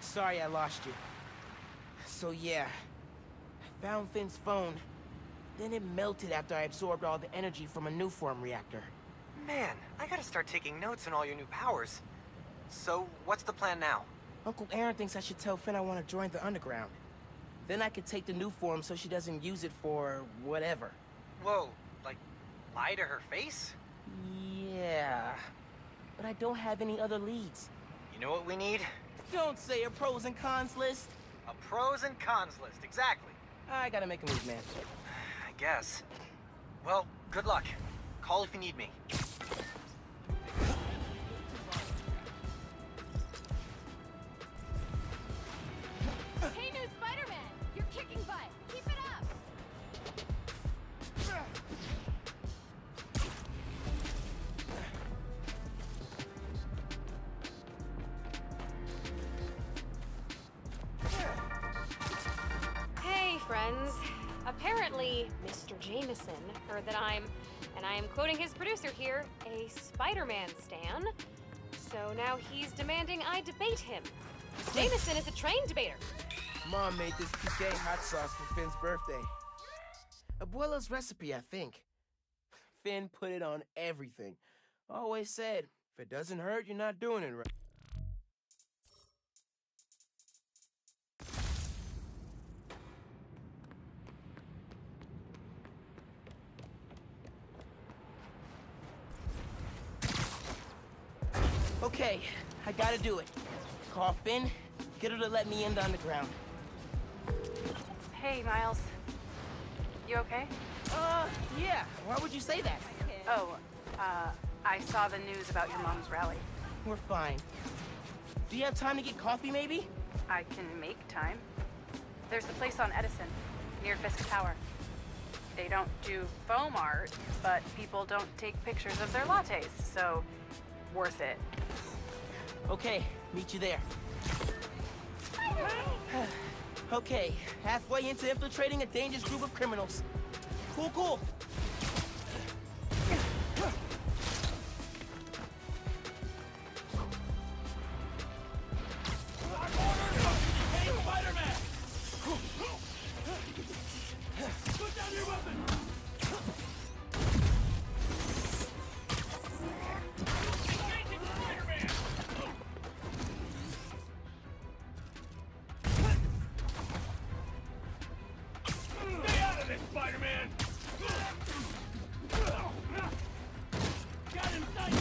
Sorry I lost you. So yeah, I found Finn's phone. Then it melted after I absorbed all the energy from a new form reactor. Man, I gotta start taking notes on all your new powers. So, what's the plan now? Uncle Aaron thinks I should tell Finn I want to join the underground. Then I could take the new form so she doesn't use it for whatever. Whoa, like, lie to her face? Yeah, but I don't have any other leads. You know what we need? Don't say a pros and cons list. A pros and cons list, exactly. I gotta make a move, man. I guess. Well, good luck. Call if you need me. Hey, new Spider-Man! You're kicking butt! Keep it up! Hey, friends. Apparently, Mr. Jameson heard that I'm, and I am quoting his producer here, a Spider-Man stan. So now he's demanding I debate him. Jameson is a trained debater. Mom made this piqué hot sauce for Finn's birthday. Abuela's recipe, I think. Finn put it on everything. Always said, if it doesn't hurt, you're not doing it right. Okay, I gotta do it. Call Finn, get her to let me in the underground. Hey, Miles. You okay? Yeah. Why would you say that? Oh, I saw the news about your mom's rally. We're fine. Do you have time to get coffee, maybe? I can make time. There's a place on Edison, near Fisk Tower. They don't do foam art, but people don't take pictures of their lattes, so worth it. Okay, meet you there. Okay, halfway into infiltrating a dangerous group of criminals. Cool, cool. Hey, Spider-Man! Put down your weapon! Stay out of this, Spider-Man! Got him sight!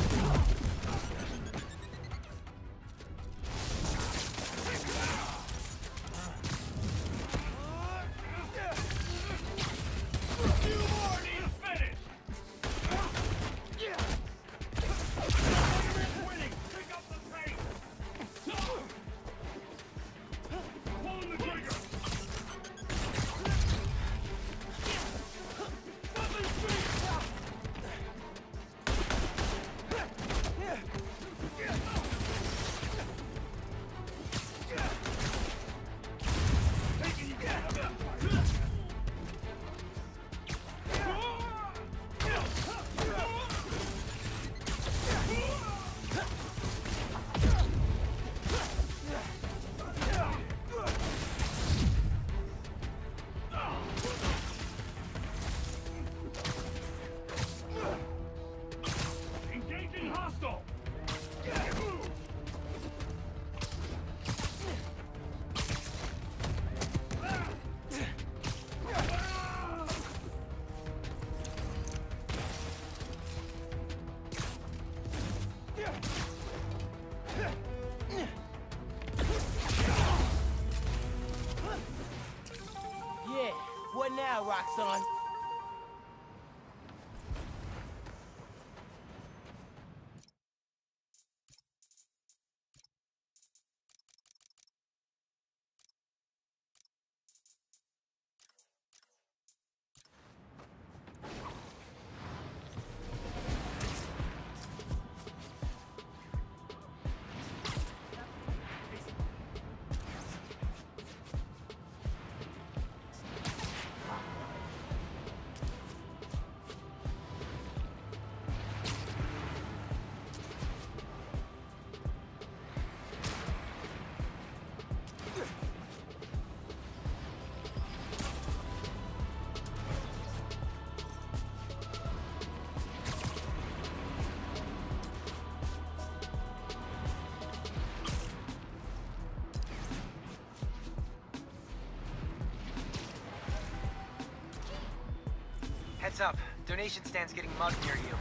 Two more need to finish! Spider-Man's winning! Pick up the pace! Pulling the trigger! Weapon streak! Taking you down! Engaging hostile! Yeah, what now, Roxanne? Heads up. Donation stand's getting mugged near you.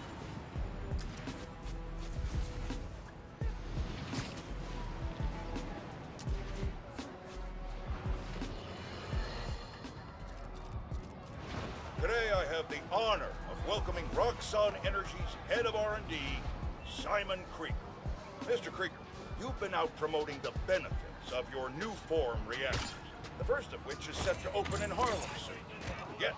Today I have the honor of welcoming Roxxon Energy's head of R&D, Simon Krieger. Mr. Krieger, you've been out promoting the benefits of your new form reactors, the first of which is set to open in Harlem soon. Yet,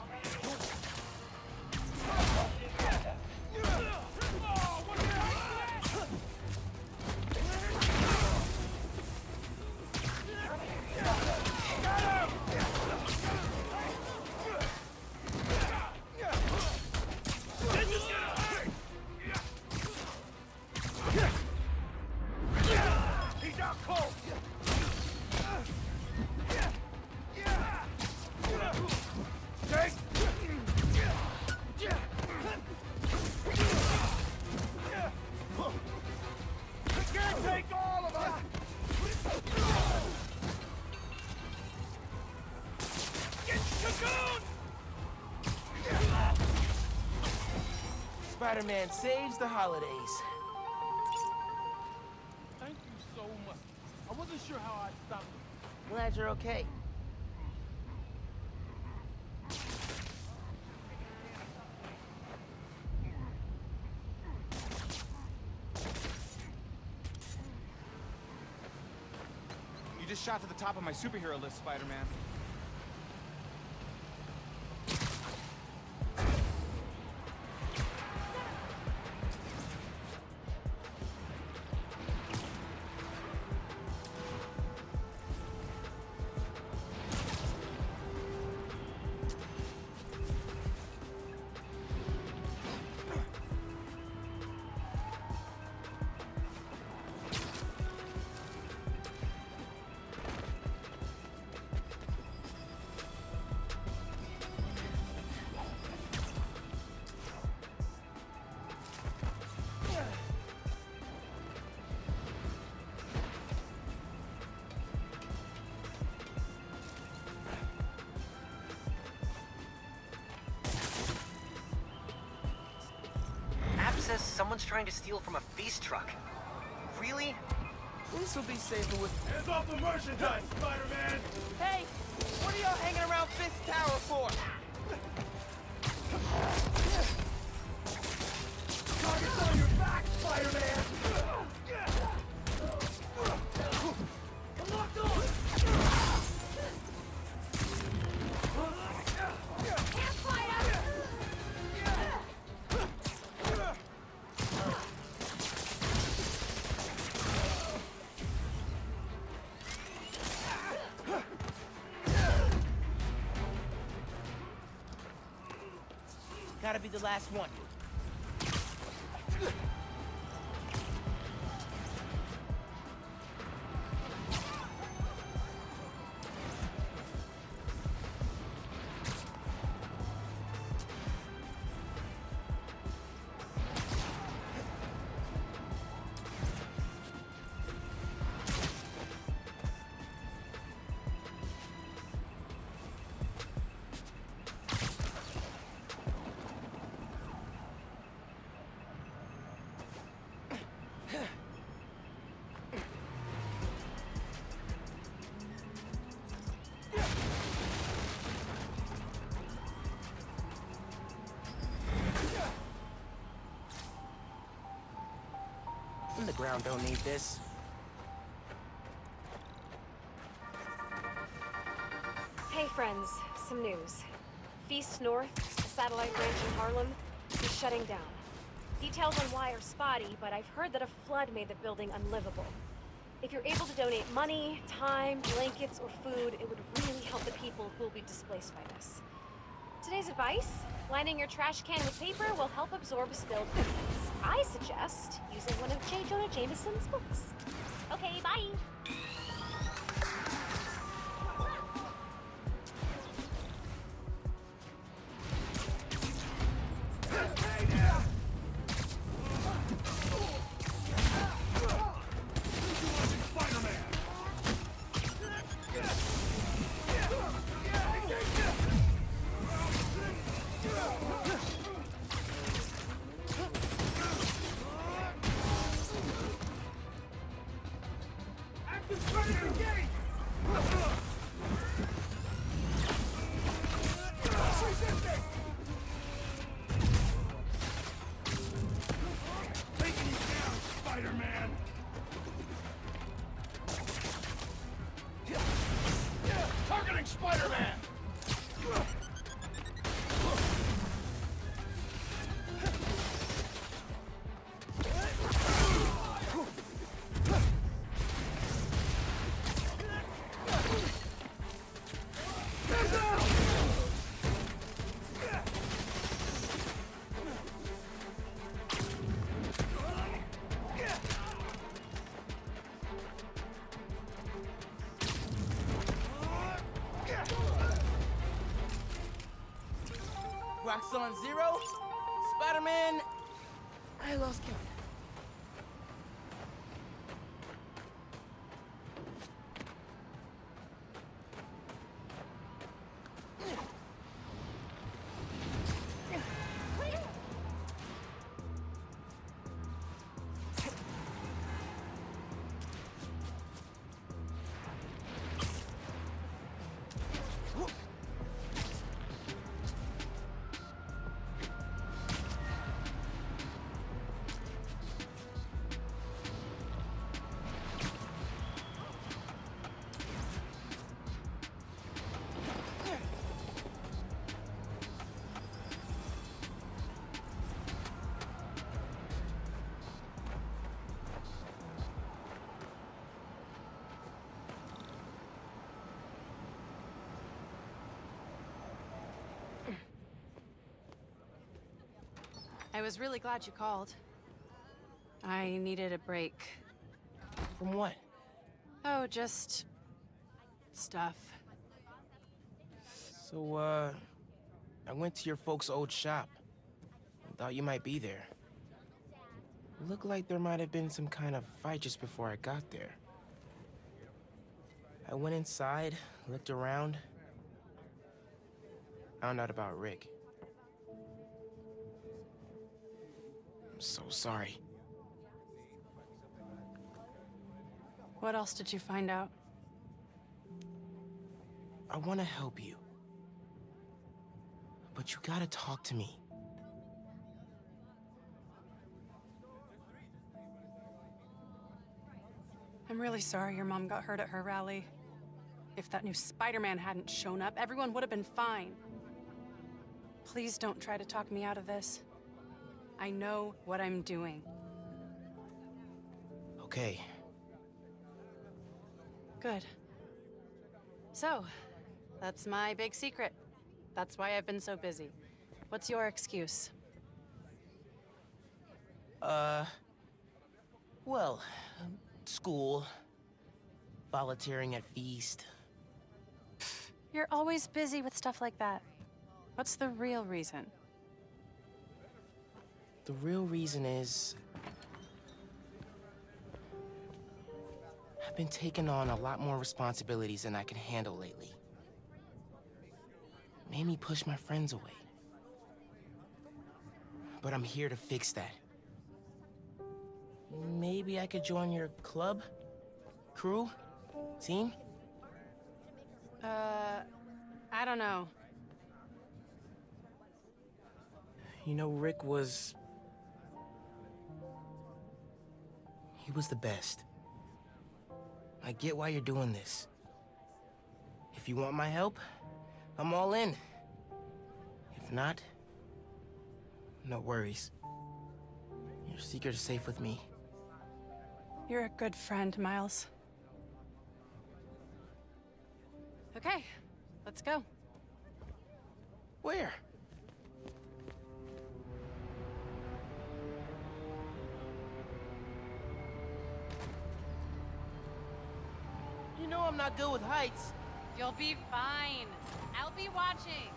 He's out cold! Take! He can't take all of us! Get cocoon! Spider-Man saves the holidays. Thank you so much. I wasn't sure how I'd stop them. Glad you're okay. You just shot to the top of my superhero list, Spider-Man. Says someone's trying to steal from a feast truck. Really? This will be safer with... Hands off the merchandise, Spider-Man! Hey! What are y'all hanging around Fisk Tower for? Target's on your back, Spider-Man! I'm locked on! Gotta be the last one. The ground don't need this. Hey friends, some news. Feast North, a satellite ranch in Harlem, is shutting down. Details on why are spotty, but I've heard that a flood made the building unlivable. If you're able to donate money, time, blankets, or food, it would really help the people who will be displaced by this. Today's advice: lining your trash can with paper will help absorb spilled liquids. I suggest using one of J. Jonah Jameson's books. Okay, bye! Spider-Man! like Spider-Man! Roxxon 0, Spider-Man, I lost count. I was really glad you called. I needed a break. From what? Oh, just... stuff. So, I went to your folks' old shop. I thought you might be there. Looked like there might have been some kind of fight just before I got there. I went inside, looked around. Found out about Rick. I'm so sorry. What else did you find out? I want to help you. But you gotta talk to me. I'm really sorry your mom got hurt at her rally. If that new Spider-Man hadn't shown up, everyone would have been fine. Please don't try to talk me out of this. I know what I'm doing. Okay. Good. So, that's my big secret. That's why I've been so busy. What's your excuse? Well, school, volunteering at Feast. You're always busy with stuff like that. What's the real reason? The real reason is... I've been taking on a lot more responsibilities than I can handle lately. Made me push my friends away. But I'm here to fix that. Maybe I could join your club? Crew? Team? I don't know. You know, Rick was... He was the best. I get why you're doing this. If you want my help, I'm all in. If not, no worries. Your secret is safe with me. You're a good friend, Miles. Okay, let's go. Where? You know I'm not good with heights. You'll be fine. I'll be watching.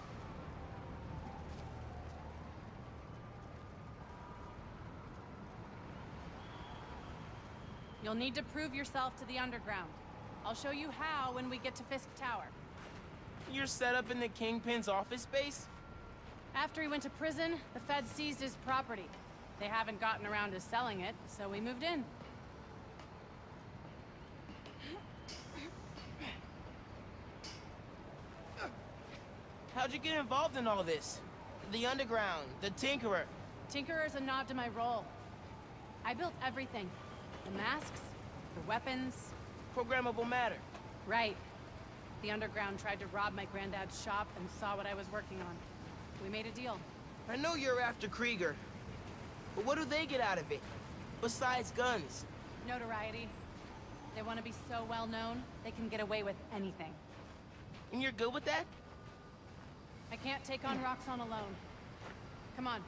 You'll need to prove yourself to the underground. I'll show you how when we get to Fisk Tower. You're set up in the Kingpin's office space? After he went to prison, the feds seized his property. They haven't gotten around to selling it, so we moved in. How'd you get involved in all this? The underground, the Tinkerer. Tinkerer's a nod to my role. I built everything. The masks, the weapons. Programmable matter. Right. The underground tried to rob my granddad's shop and saw what I was working on. We made a deal. I know you're after Krieger, but what do they get out of it? Besides guns? Notoriety. They want to be so well known, they can get away with anything. And you're good with that? I can't take on Roxxon alone. Come on.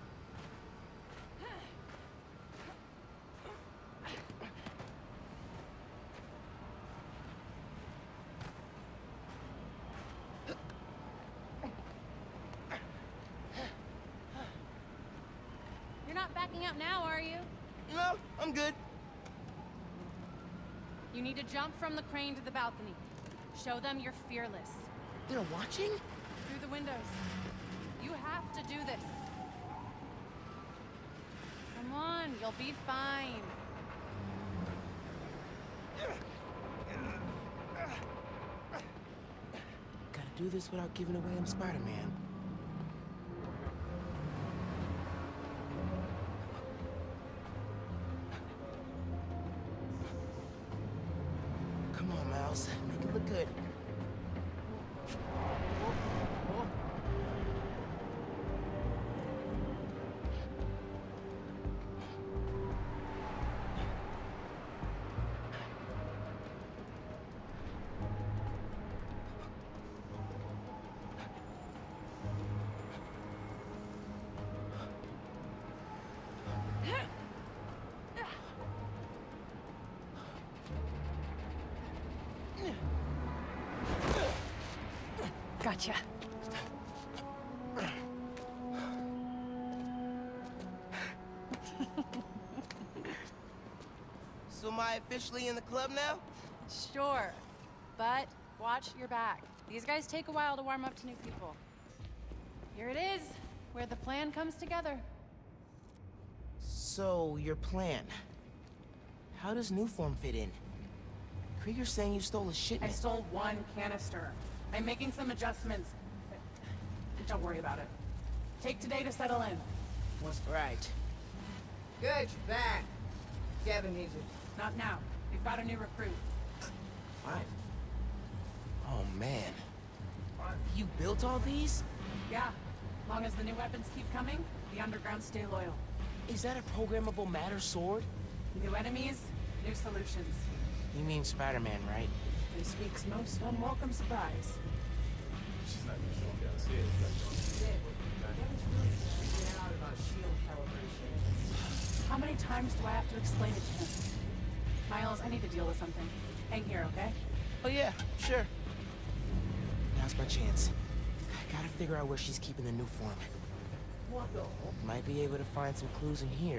You're not backing out now, are you? No, I'm good. You need to jump from the crane to the balcony. Show them you're fearless. They're watching? Through the windows. You have to do this. Come on, you'll be fine. Gotta do this without giving away I'm Spider-Man. Come on, Miles. Make it look good. Gotcha. So am I officially in the club now? Sure. But watch your back. These guys take a while to warm up to new people. Here it is, where the plan comes together. So, your plan. How does Newform fit in? Krieger's saying you stole a I shipment. stole one canister. I'm making some adjustments. Don't worry about it. Take today to settle in. Right. Good, you're back. Gavin needs you. Not now. We've got a new recruit. What? Oh, man. You built all these? Yeah. Long as the new weapons keep coming, the underground stay loyal. Is that a programmable matter sword? New enemies, new solutions. You mean Spider-Man, right? This week's most unwelcome surprise. She's not even showing downstairs. Out about shield calibration. How many times do I have to explain it to him? Miles, I need to deal with something. Hang here, okay? Oh, yeah, sure. Now's my chance. I gotta figure out where she's keeping the new form. What the? Might be able to find some clues in here.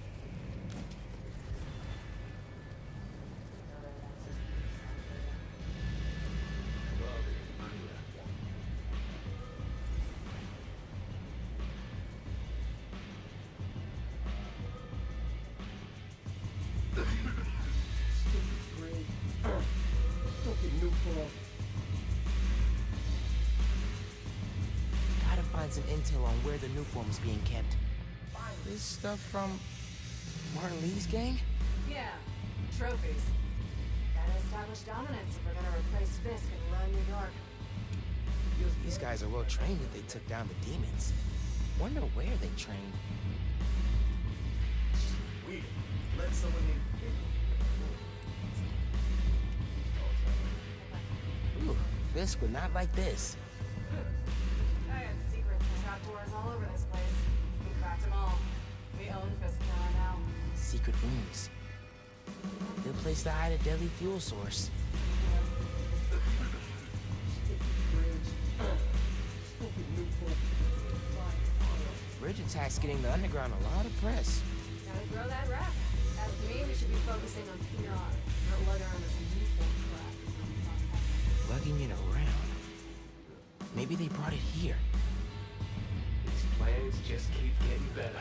Gotta find some intel on where the new form is being kept. This stuff from Martin Lee's gang? Yeah, trophies. Gotta establish dominance if we're gonna replace Fisk and run New York. These guys are well trained if they took down the demons. Wonder where they trained. Weird. Let someone in. Ooh, Fisk would not like this. I had secrets and trapdoors all over this place. We cracked them all. We own Fisk now. Secret rooms. Good place to hide a deadly fuel source. Bridge attack's getting the underground a lot of press. Gotta grow that rap. As for me, we should be focusing on PR, not lugging around this uniform crap. Lugging it around. Maybe they brought it here. These plans just keep getting better.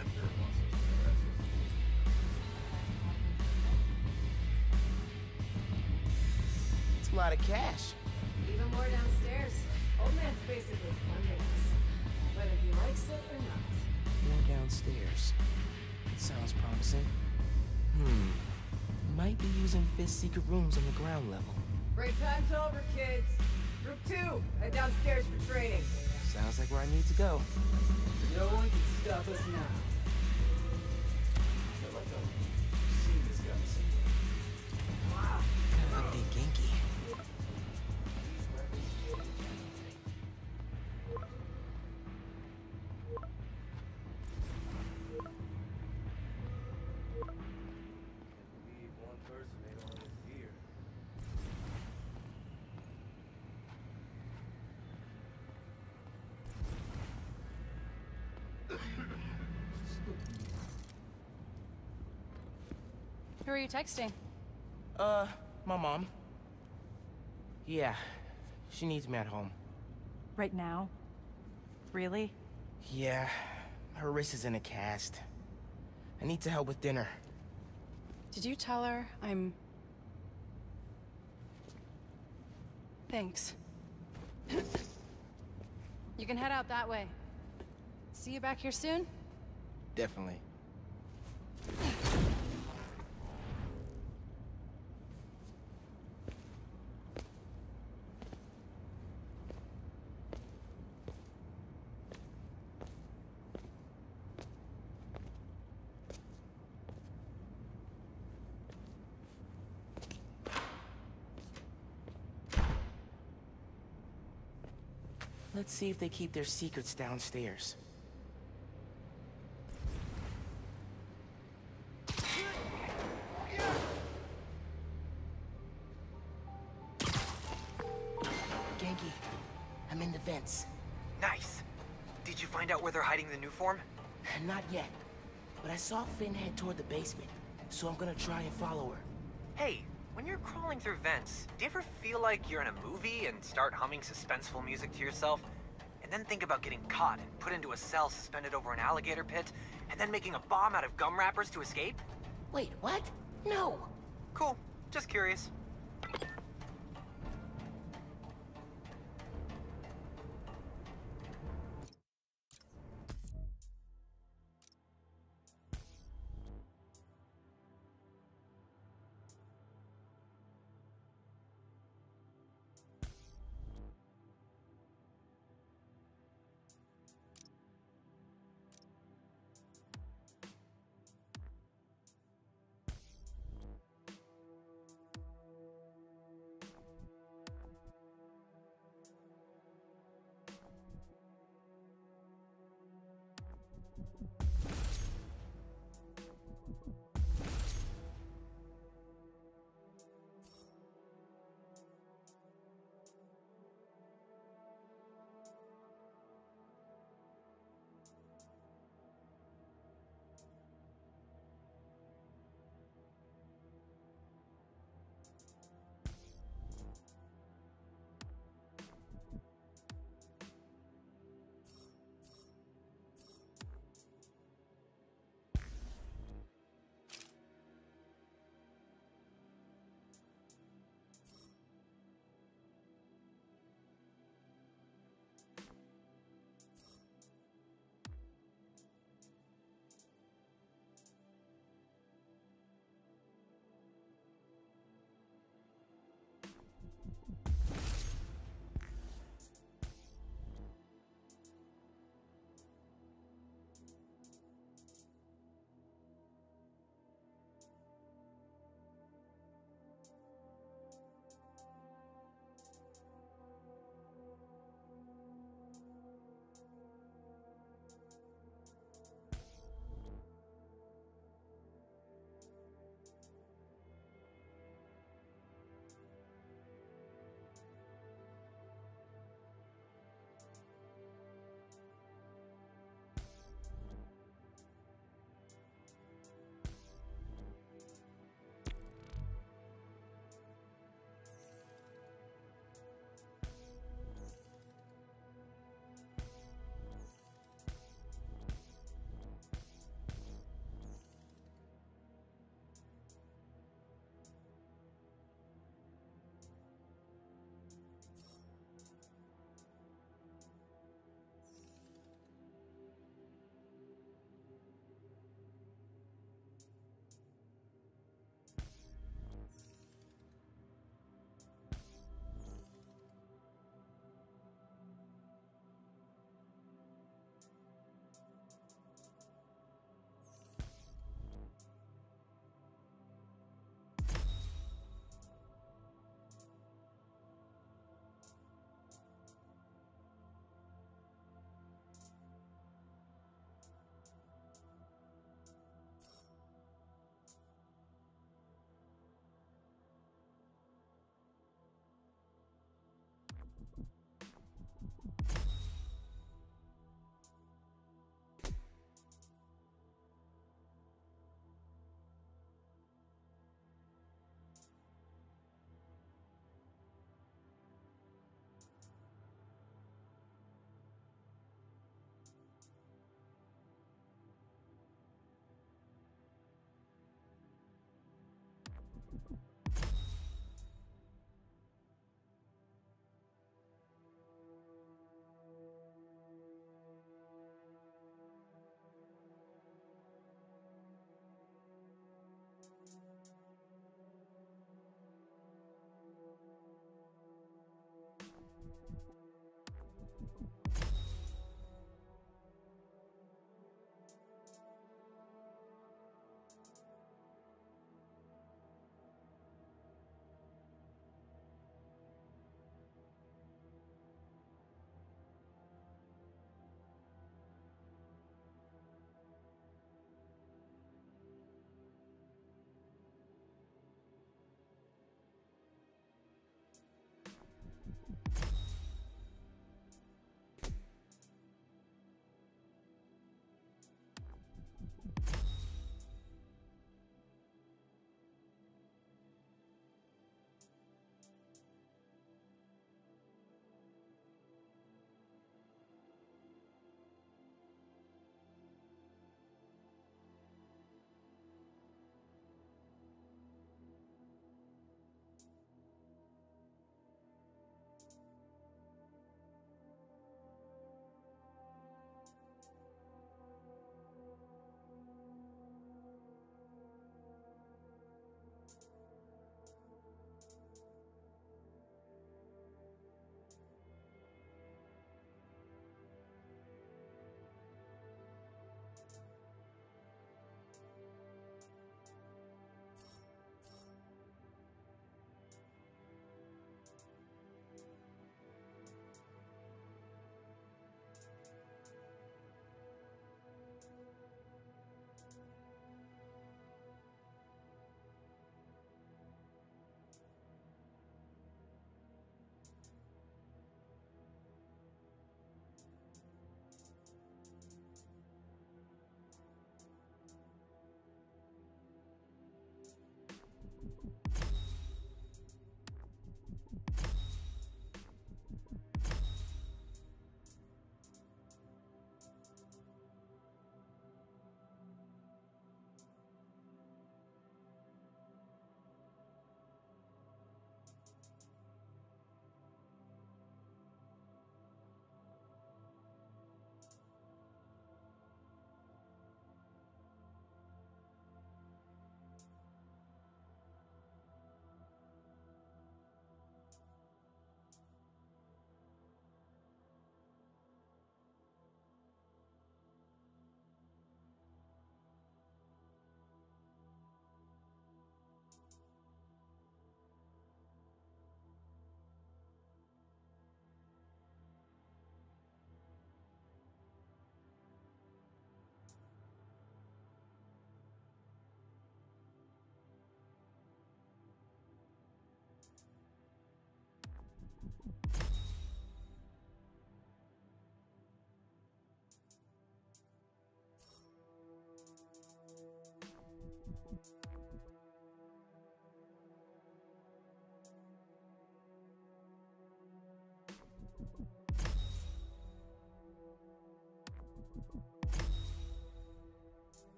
It's a lot of cash. Even more downstairs. Old man's basically funding us. Whether he likes it or not. More downstairs. It sounds promising. Might be using Fisk's secret rooms on the ground level. Break time's over, kids. Group 2, head downstairs for training. Sounds like where I need to go. No one can stop us now. I feel like I've seen this guy somewhere. Wow. Gotta update Genki. Who are you texting? My mom. Yeah, she needs me at home. Right now? Really? Yeah, her wrist is in a cast. I need to help with dinner. Did you tell her I'm... Thanks. You can head out that way. See you back here soon? Definitely. Let's see if they keep their secrets downstairs. Genki, I'm in the vents. Nice. Did you find out where they're hiding the new form? Not yet, but I saw Finn head toward the basement, so I'm gonna try and follow her. Hey, when you're crawling through vents, do you ever feel like you're in a movie and start humming suspenseful music to yourself? And then think about getting caught and put into a cell suspended over an alligator pit, and then making a bomb out of gum wrappers to escape? Wait, what? No! Cool. Just curious.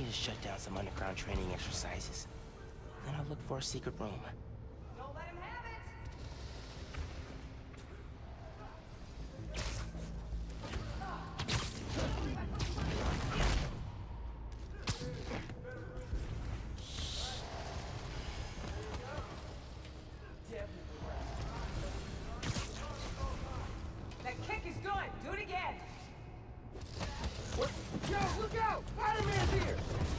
to shut down some underground training exercises. Then I'll look for a secret room. Don't let him have it! That kick is good! Do it again! What? Yo, look out! Spider-Man's here!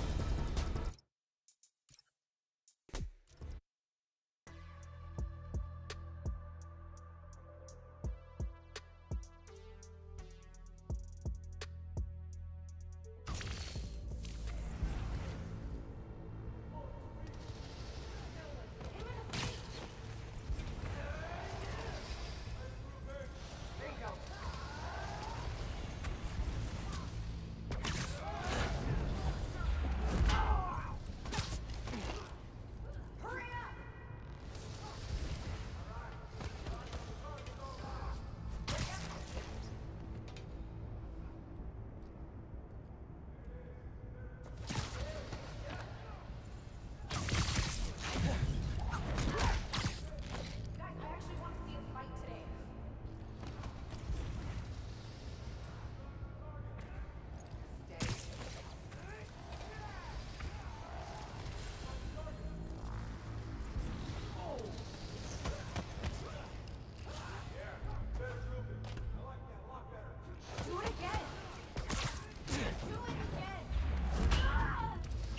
There you go. Hurry up! Guys, I actually want to see a fight today. Steady. Do it again! Do it again! Ah!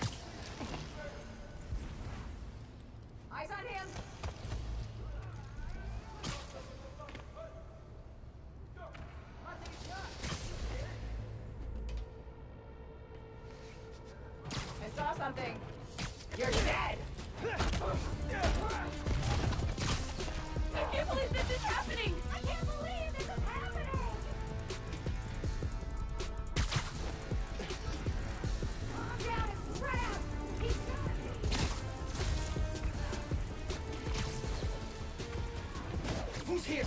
Eyes on him! Come on, take a shot! I saw something! You're dead! I can't believe this is happening! I can't believe this is happening! Calm down and grab! He's got me! Who's here?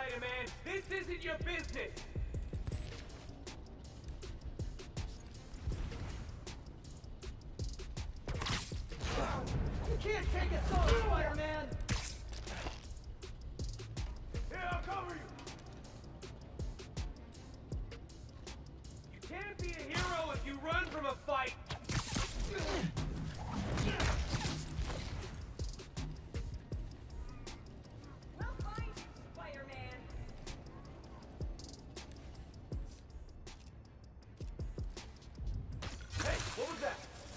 Spider-Man! This isn't your business! You can't take us all, Spider-Man! Here, I'll cover you! You can't be a hero if you run from a fight! We'll find you, Spider-Man. Hey, what was that?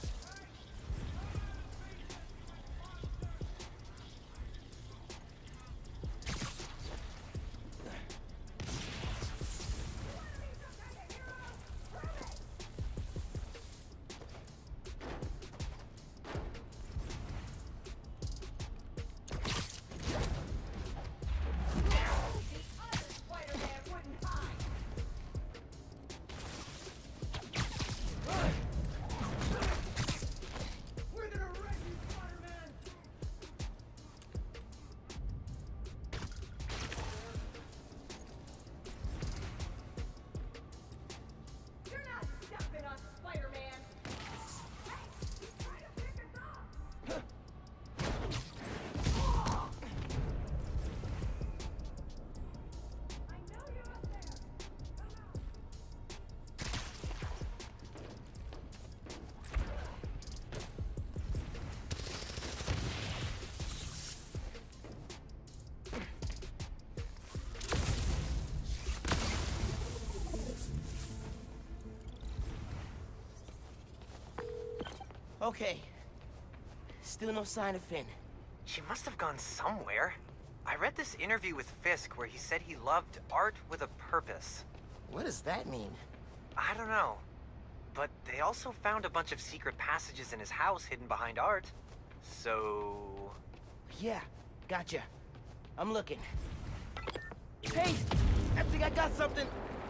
Okay. Still no sign of Finn. She must have gone somewhere. I read this interview with Fisk where he said he loved art with a purpose. What does that mean? I don't know. But they also found a bunch of secret passages in his house hidden behind art. So... Yeah, gotcha. I'm looking. Hey! I think I got something!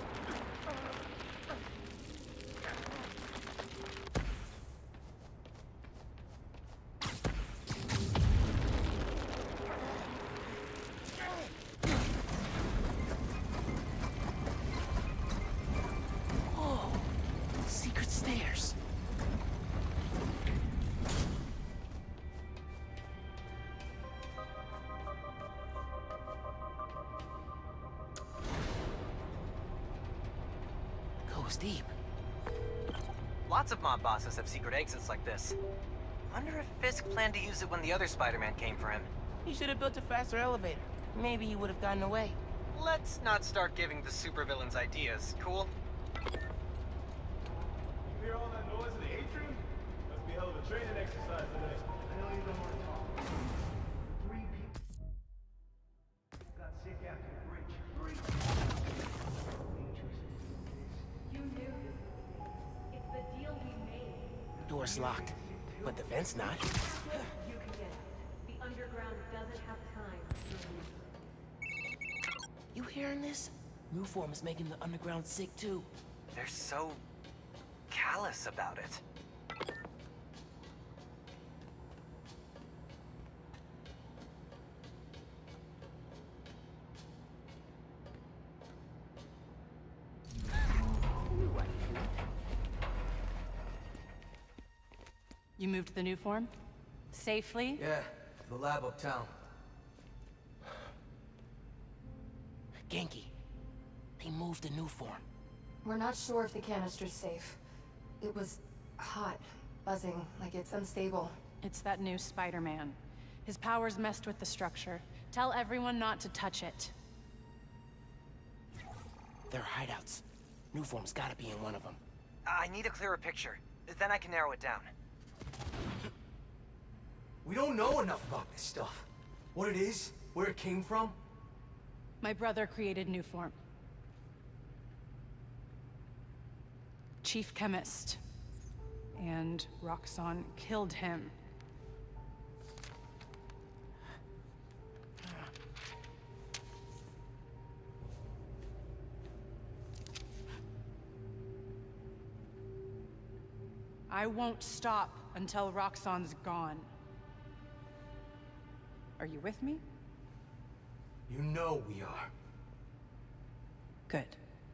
Deep. Lots of mob bosses have secret exits like this. Wonder if Fisk planned to use it when the other Spider-Man came for him. He should have built a faster elevator. Maybe he would have gotten away. Let's not start giving the supervillains ideas, cool? You hear all that noise in the atrium? Must be a hell of a training exercise today. I don't even want to talk. 3 people got sick after the bridge. 3. You knew this. It's the deal we made. Door's locked, but the vent's not. You can get out. The underground doesn't have time. You hearing this? New form is making the underground sick too. They're so... callous about it. You moved the new form? Safely? Yeah, the lab uptown. Genki, they moved the new form. We're not sure if the canister's safe. It was hot, buzzing, like it's unstable. It's that new Spider-Man. His powers messed with the structure. Tell everyone not to touch it. They're hideouts. New form's gotta be in one of them. I need a clearer picture. Then I can narrow it down. We don't know enough about this stuff. What it is, where it came from. My brother created new form. Chief chemist. And Roxxon killed him. I won't stop until Roxxon's gone. Are you with me? You know we are. Good.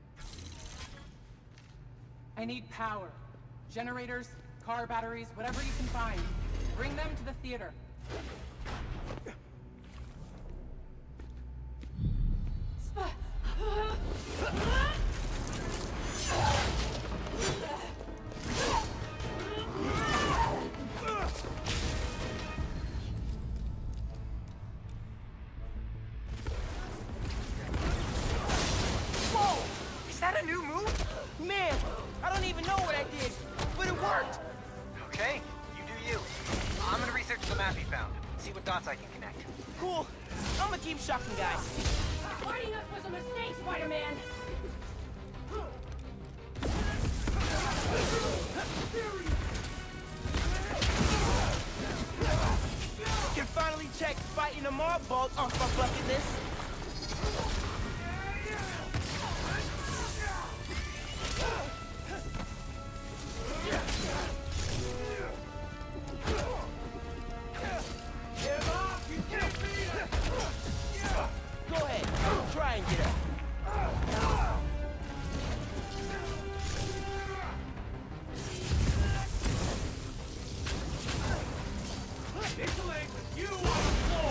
I need power. Generators, car batteries, whatever you can find. Bring them to the theater. Whoa! Is that a new move? Man, I don't even know what I did, but it worked! Okay, you do you. I'm gonna research the map you found, see what dots I can connect. Cool. I'm gonna keep shocking guys. Fighting us was a mistake, Spider-Man! Can finally check fighting a mob vault off my bucket list. Go ahead, try and get up. Nicolate, you on the floor!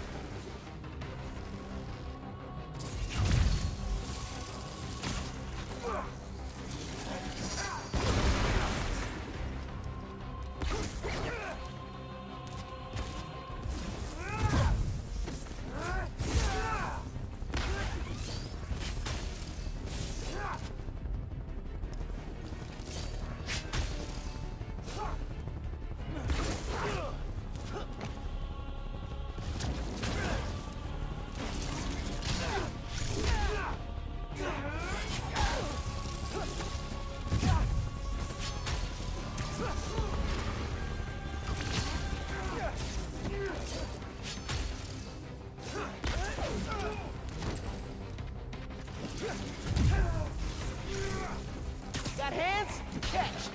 Got hands? Catch!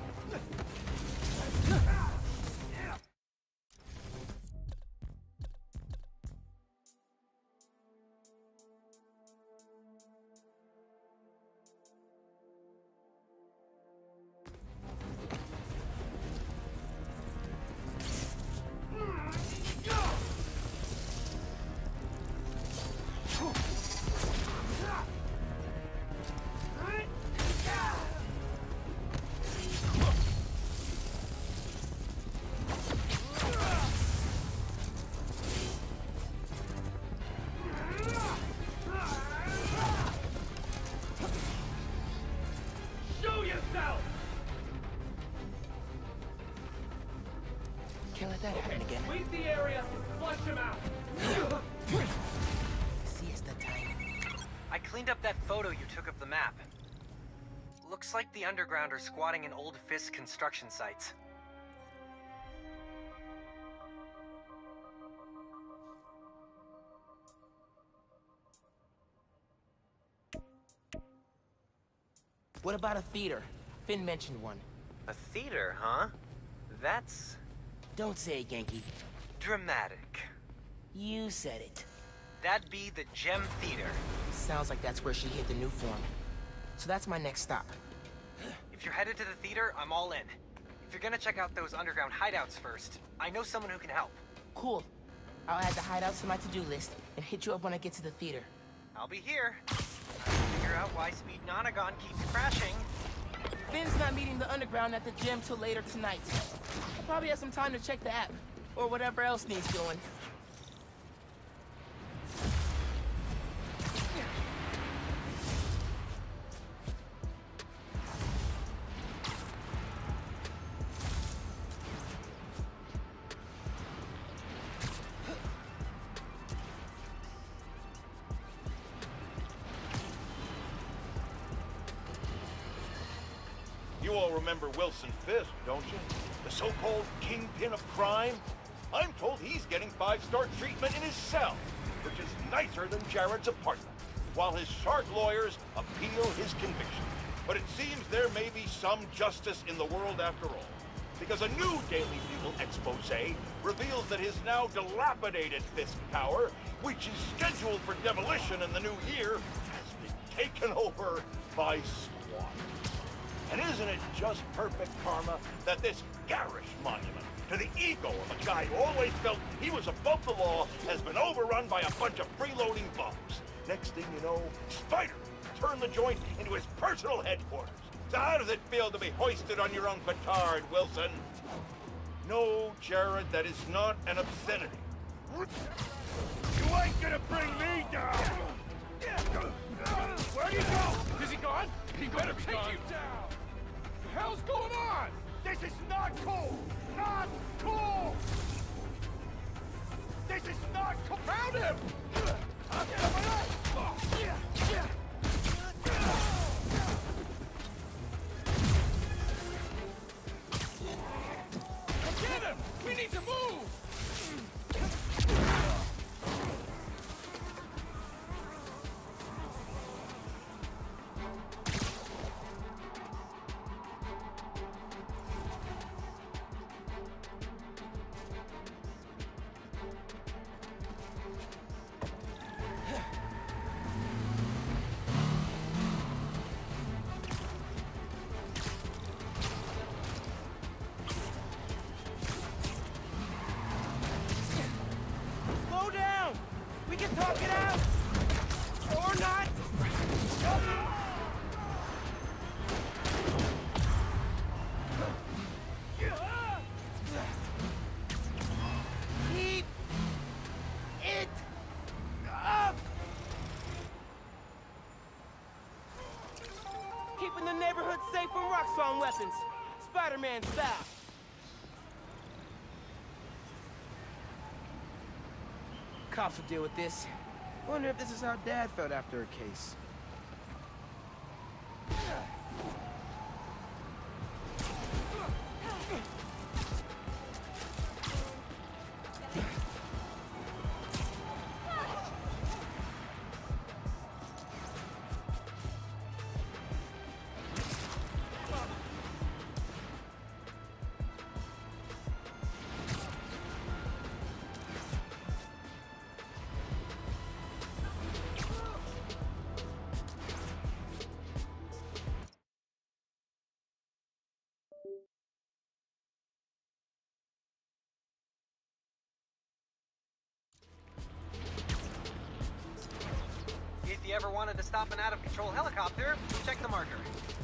Show yourself! Can't let that happen again. Sweep the area, flush him out! Siesta time. I cleaned up that photo you took of the map. Looks like the underground are squatting in old Fisk construction sites. What about a theater? Finn mentioned one. A theater, huh? That's Don't say it, Genki. dramatic. You said it. That'd be the Gem Theater. Sounds like that's where she hit the new form. So that's my next stop. If you're headed to the theater, I'm all in. If you're gonna check out those underground hideouts first, I know someone who can help. Cool. I'll add the hideouts to my to-do list and hit you up when I get to the theater. I'll be here. Trying to figure out why Speed Nonagon keeps crashing. Finn's not meeting the underground at the gym till later tonight. I'll probably have some time to check the app, or whatever else needs doing. You all remember Wilson Fisk, don't you? The so-called kingpin of crime? I'm told he's getting 5-star treatment in his cell, which is nicer than Jared's apartment, while his shark lawyers appeal his conviction. But it seems there may be some justice in the world after all, because a new Daily Bugle expose reveals that his now dilapidated Fisk Tower, which is scheduled for demolition in the new year, has been taken over by squat. And isn't it just perfect karma that this garish monument to the ego of a guy who always felt he was above the law has been overrun by a bunch of freeloading bums? Next thing you know, Spider turned the joint into his personal headquarters. So how does it feel to be hoisted on your own petard, Wilson? No, Jared, that is not an obscenity. You ain't gonna bring me down! Where'd he go? Is he gone? He better take you down! The hell's going on? This is not cool! Not cool! This is not cool! Found him! I'm coming up! Get him! We need to move! Slow down! We can talk it out! Or not! Keep it up! Keeping the neighborhood safe from Roxxon weapons. Spider-Man style. Cops will deal with this. Wonder if this is how Dad felt after a case. If you ever wanted to stop an out-of-control helicopter, check the marker.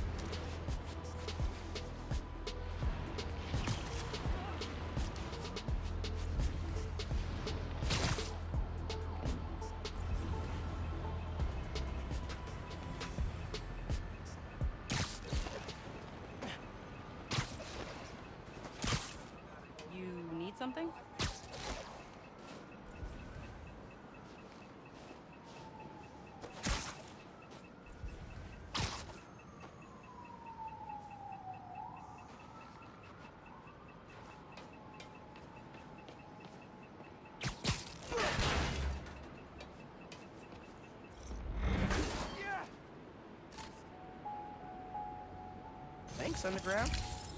You need something? Thanks, Underground.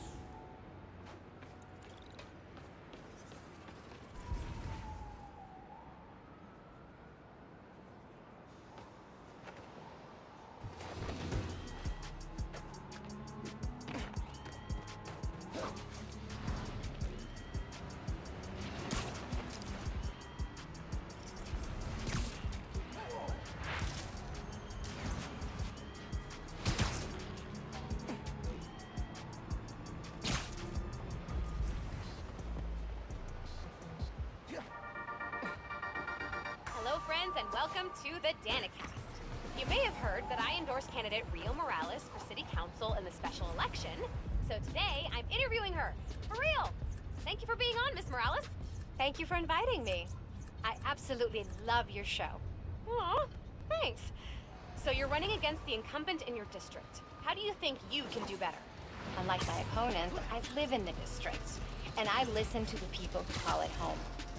Hello, friends, and welcome to the Danicast. You may have heard that I endorsed candidate Rio Morales for city council in the special election, so today I'm interviewing her. For real! Thank you for being on, Miss Morales. Thank you for inviting me. I absolutely love your show. Aw, thanks. So you're running against the incumbent in your district. How do you think you can do better? Unlike my opponent, I live in the district, and I listen to the people who call it home.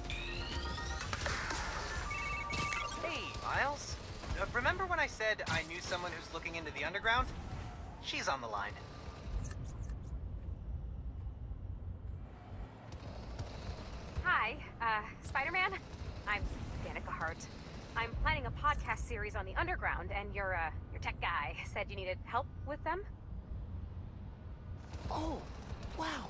Hey, Miles. Remember when I said I knew someone who's looking into the underground? She's on the line. Hi, Spider-Man. I'm Danica Hart. I'm planning a podcast series on the underground, and your tech guy said you needed help with them? Oh, wow.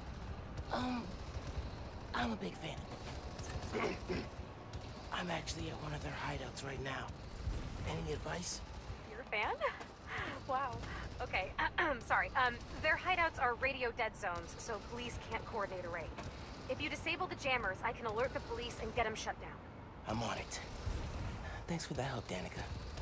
I'm a big fan. I'm actually at one of their hideouts right now. Any advice? You're a fan? Wow. Okay, sorry. Their hideouts are radio dead zones, so police can't coordinate a raid. If you disable the jammers, I can alert the police and get them shut down. I'm on it. Thanks for the help, Danica.